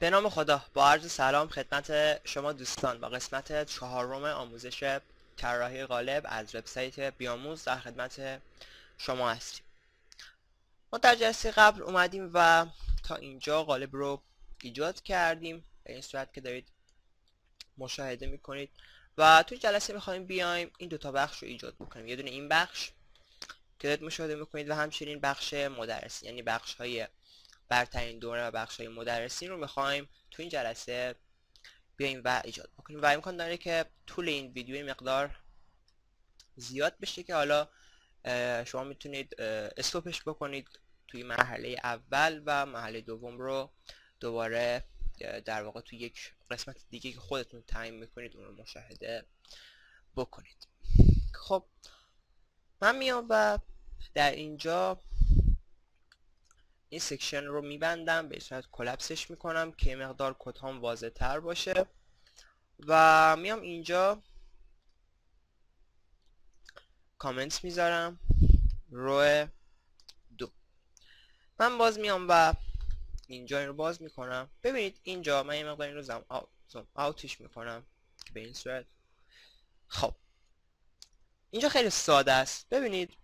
به نام خدا، با عرض سلام خدمت شما دوستان با قسمت 4 آموزش طراحی قالب از وبسایت بیاموز در خدمت شما هستیم. ما در جلسه قبل اومدیم و تا اینجا قالب رو ایجاد کردیم به این صورت که دارید مشاهده میکنید و تو جلسه میخوایم بیایم این دوتا بخش رو ایجاد بکنیم. یه دونه این بخش که دارید مشاهده میکنید و همچنین بخش مدرسین، یعنی بخش های برترین دوره و بخش های مدرسین رو میخوایم تو این جلسه بیایم و ایجاد بکنیم و امکان داره که طول این ویدیو مقدار زیاد بشه که حالا شما میتونید استوپش بکنید توی مرحله اول و مرحله دوم رو دوباره در واقع توی یک قسمت دیگه که خودتون تعیین میکنید اون رو مشاهده بکنید. خب من میام و در اینجا این سکشن رو میبندم، به صورت کلپسش میکنم که مقدار کدام واضح تر باشه و میام اینجا کامنت میذارم رو 2. من باز میام و اینجا این رو باز میکنم. ببینید اینجا من یه مقدار این رو زوم آوتش میکنم که به این صورت. خب اینجا خیلی ساده است. ببینید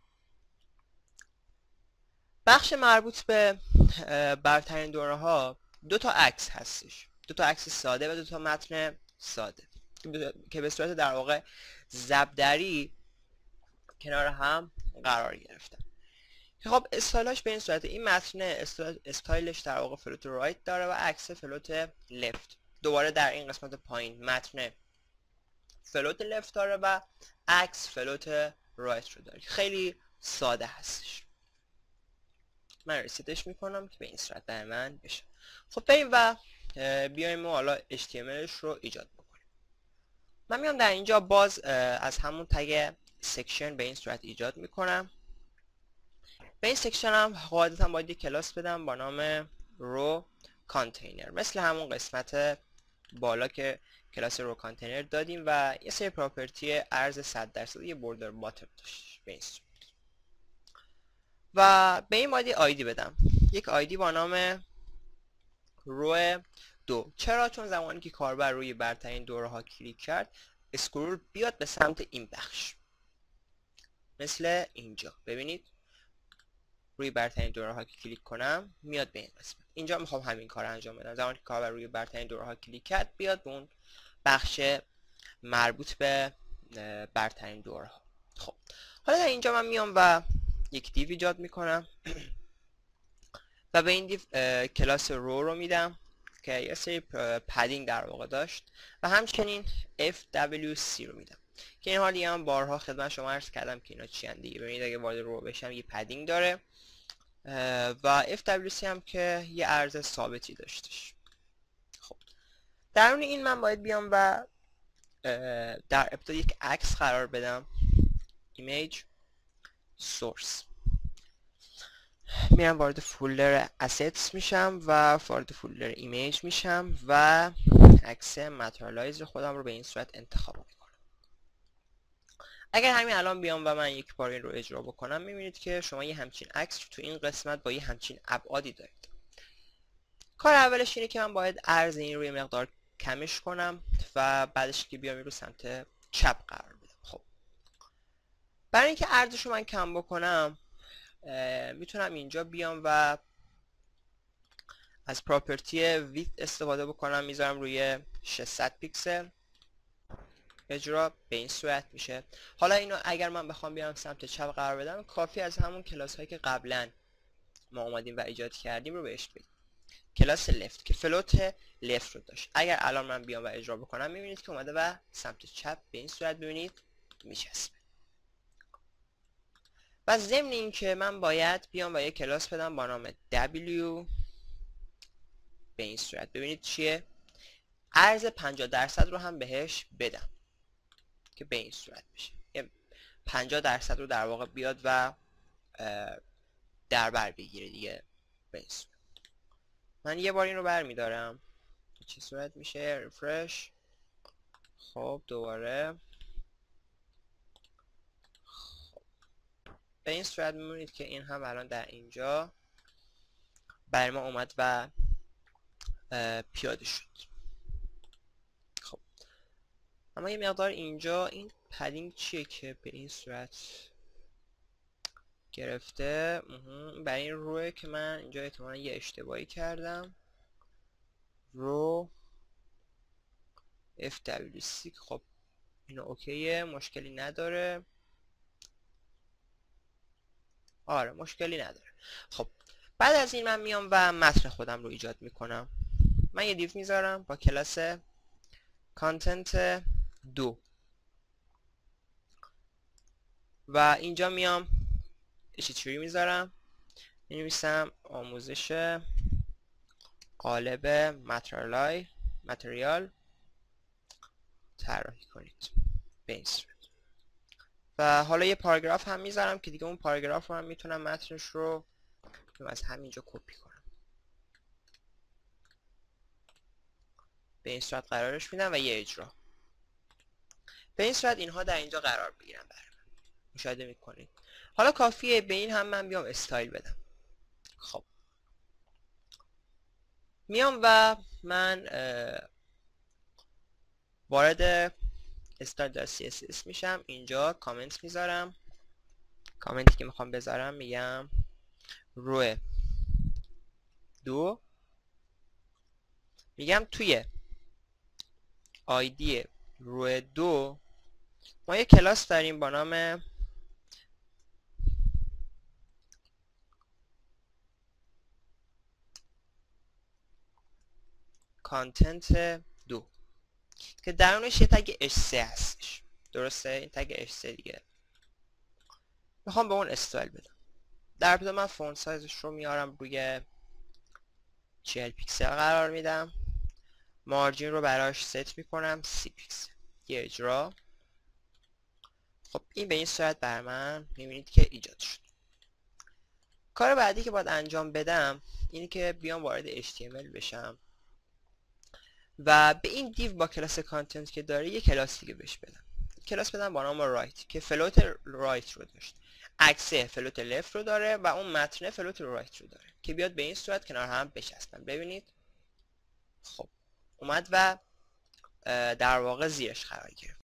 بخش مربوط به برترین دوره ها 2 تا عکس هستش، 2 تا عکس ساده و 2 تا متن ساده که به صورت در واقع ضربدری کنار هم قرار گرفتن. خب استایلش به این صورت، این متن استایلش در واقع فلوت رایت داره و عکس فلوت لفت. دوباره در این قسمت پایین متن فلوت لفت داره و عکس فلوت رایت رو داره. خیلی ساده هستش. من رسیدش میکنم که به این صورت در من بشه. خب بریم و بیایم و حالا HTMLش رو ایجاد بکنیم. من میام در اینجا باز از همون تگ سکشن به این صورت ایجاد میکنم. به این سکشن هم قاعدتا باید یک کلاس بدم با نام رو کانتینر، مثل همون قسمت بالا که کلاس رو کانتینر دادیم و یه سری پراپرتی ارز 100% یه بوردر باتم داشت به این صورت. و به این باید یه آیدی بدم، یک آیدی با نام رو 2. چرا؟ چون زمانی که کاربر روی برترین دوره ها کلیک کرد اسکرول بیاد به سمت این بخش، مثل اینجا. ببینید روی برترین دوره ها که کلیک کنم میاد به این قسمت. اینجا میخوام همین کار انجام بدم، زمانی که کاربر روی برترین دوره ها کلیک کرد بیاد به اون بخش مربوط به برترین دوره ها. خب حالا در اینجا من میام و یک دیو ایجاد میکنم و به این دیو کلاس رو میدم که یه سری پدینگ در واقع داشت و همچنین FWC رو میدم که این حالی هم بارها خدمت شما عرض کردم که اینا چی ان دیگه. ببینید اگه وارد رو بشم یه پدینگ داره و FWC هم که یه ارز ثابتی داشتش. خب درون این من باید بیام و در ابتدا یک عکس قرار بدم، image source. میرم وارد فولدر assets میشم و وارد فولدر ایمیج میشم و عکس ماتریالایز خودم رو به این صورت انتخاب میکنم. اگر همین الان بیام و من یک بار این رو اجرا بکنم میبینید که شما یه همچین عکس رو تو این قسمت با یه همچین ابعادی دارید. کار اولش اینه که من باید عرض این رو یه مقدار کمش کنم و بعدش که بیام این رو سمت چپ قرار بدم. خب برای اینکه عرضش رو من کم بکنم میتونم اینجا بیام و از پراپرتی ویت استفاده بکنم، میذارم روی 600 پیکسل اجرا به این صورت میشه. حالا اینو اگر من بخوام بیام سمت چپ قرار بدم کافی از همون کلاس هایی که قبلا ما اومدیم و ایجاد کردیم رو بهش بدیم. کلاس لفت که فلوت لفت رو داشت، اگر الان من بیام و اجرا بکنم میبینید که اومده و سمت چپ به این صورت ببینید میچسبه. و ضمن این که من باید بیام و یک کلاس بدم با نام W به این صورت. ببینید چیه؟ ارز 50% رو هم بهش بدم که به این صورت بشه، 50% رو در واقع بیاد و در بر بگیره دیگه به این صورت. من یه بار این رو بر میدارم چه صورت میشه؟ ریفرش. خب دوباره به این صورت میبینید که این هم الان در اینجا برای ما اومد و پیاده شد. خب اما یه مقدار اینجا این پدینگ چیه که به این صورت گرفته؟ برای این روه که من اینجا احتمالا یه اشتباهی کردم. رو FWC. خب اینو اوکیه، مشکلی نداره. آره مشکلی نداره. خب بعد از این من میام و متن خودم رو ایجاد میکنم. من یه دیو میذارم با کلاس کانتنت 2 و اینجا میام اشتری میذارم، مینویسم آموزش قالب متریال طراحی کنید به این صورت. و حالا یه پاراگراف هم میذارم که دیگه اون پاراگراف رو هم میتونم متنش رو از همینجا کپی کنم، به این صورت قرارش میدم و یه اجرا. به این صورت اینها در اینجا قرار بگیرن برای من. مشاهده میکنید. حالا کافیه به این هم من بیام استایل بدم. خب میام و من وارد start.css میشم. اینجا کامنت میذارم. کامنتی که میخوام بذارم میگم رو 2، میگم توی آیدی رو 2 ما یه کلاس داریم با نام کانتنت 2 که درونش یه تگ h3 هستش. درسته؟ این تگ h3 دیگه میخوام به اون استایل بدم. در ابتدا من فونت سایزش رو میارم روی 40 پیکسل قرار میدم. مارجین رو براش ست میکنم 30 پیکسل. یه اجرا. خب این به این صورت بر من میبینید که ایجاد شد. کار بعدی که باید انجام بدم اینه که بیام وارد HTML بشم و به این دیو با کلاس کانتنت که داره یه کلاس دیگه بهش بدم. کلاس بدم با نام رایت که فلوت رایت رو داشت، عکسه فلوت لفت رو داره و اون متن فلوت رایت رو داره که بیاد به این صورت کنار هم بچسبن. ببینید خب اومد و در واقع زیرش قرار گرفت.